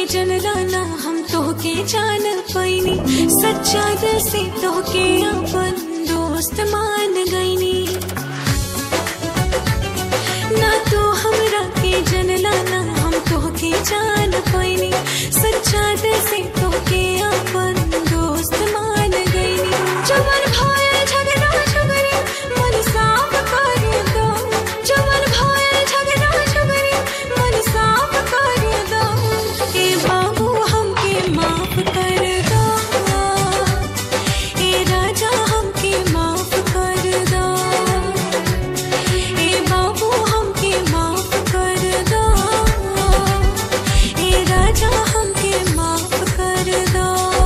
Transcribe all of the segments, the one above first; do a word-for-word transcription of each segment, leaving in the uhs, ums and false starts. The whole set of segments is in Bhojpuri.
जनला ना हम तोहके जान पैनी, सच्चा दिल से तोहके अपन दोस्त मान गईनी। ना तो हमरा के जनला ना हम तोहके जान पैनी, सच्चा दिल से तोहके अपन दोस्त मान गईनी। जवन भाई झगड़ा झगड़ी मन साफ कर दो, जवन भाई झगड़ा झगड़ी मन साफ कर दो। ए बाबू हमके माफ कर दो, ए राजा हमके माफ कर दो, ए बाबू हमके माफ कर दो, ए राजा हमके माफ कर दो।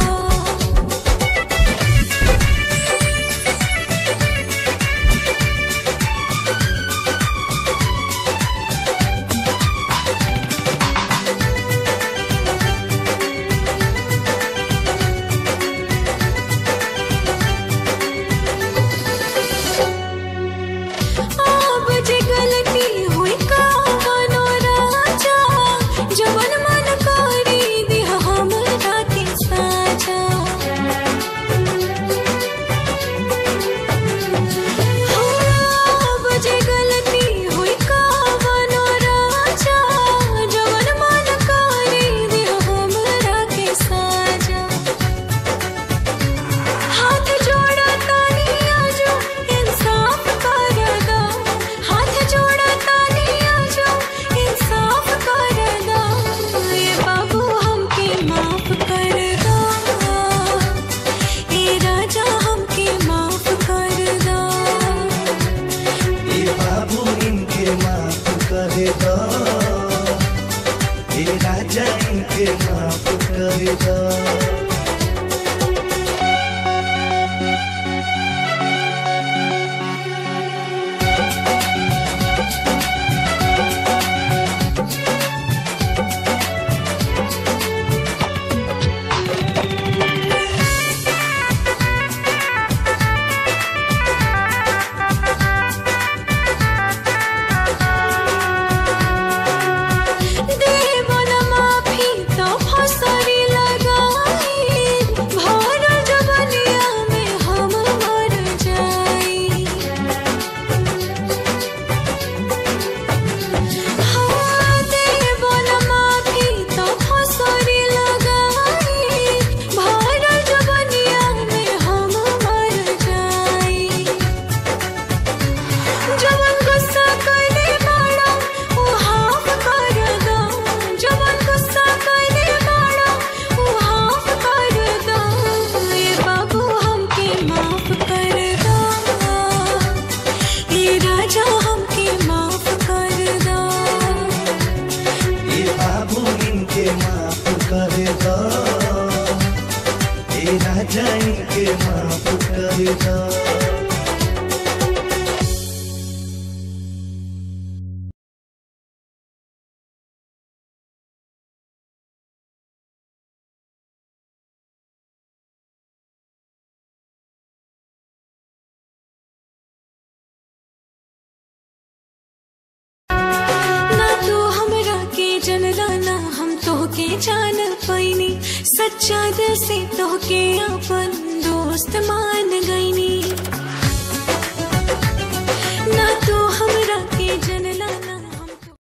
अब जे गलती हुई कावनो राजा, जवन मन करी दिह हमरा के साजा। अब जे गलती हुई कावनो राजा, जवन मन करी दिह हमरा के साजा। हाथ जोड़ा तानी आजो इंसाफ कर दो, हाथ जोड़ा तानी आजो इंसाफ कर दो। ए बाबू हमके माफ कर दो, ए राजा हमके माफ कर दो। ए बाबू इनके माफ कर दो, ए राजा इनके माफ कर दो। देव न माफी तो फसरी लगाई, भर जवनिया में हम मर जाई। हाँ, देव न माफी तो फसरी लगाई, भर जवनिया में हम मर जाई। जवन गुस्सा कइले बाड़ा उ हाफ कर दो, जवन गुस्सा कइले बाड़ा उ हाफ कर दो। ए बाबू हमके माफ कर दो, ए राजा हमके माफ कर दो। ए बाबू इनके माफ कर दो, ए राजा इनके माफ कर दो। ना तो हमरा के जनला ना हम तोहके जान पैनी, सच्चा दिल से तोहके अपन दोस्त मान गईनी।